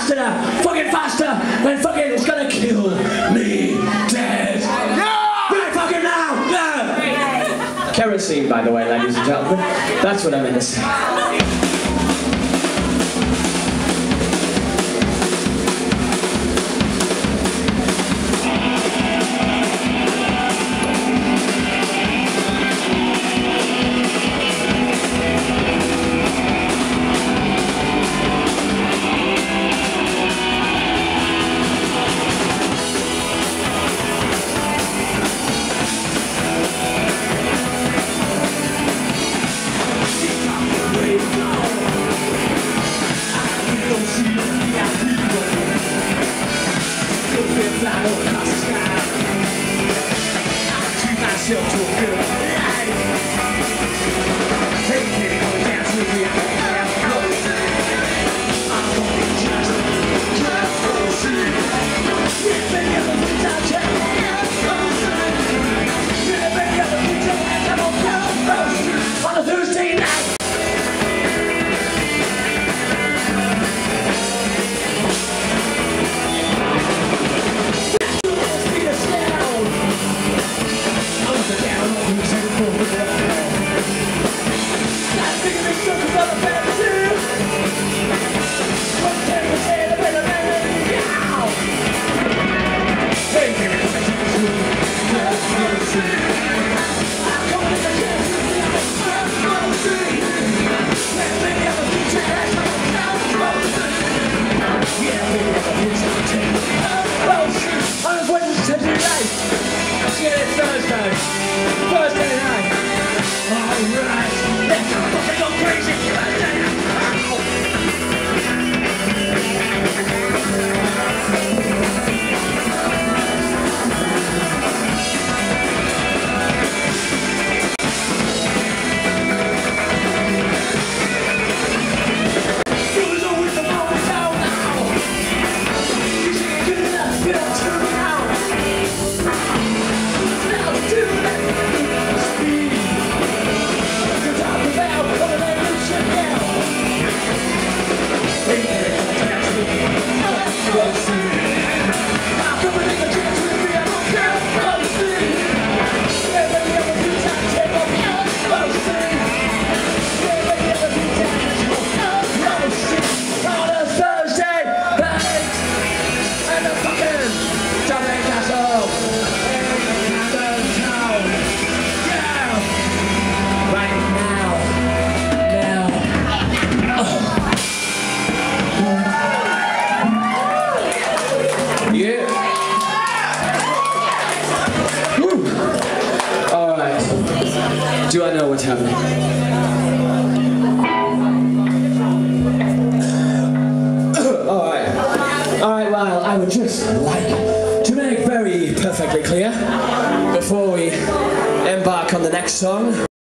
faster now, fucking faster, and fucking it's gonna kill me dead. No! Right fucking now! No! Kerosene, by the way, ladies and gentlemen. That's what I meant to say. Do I know what's happening? Alright, well, I would just like to make very perfectly clear, before we embark on the next song,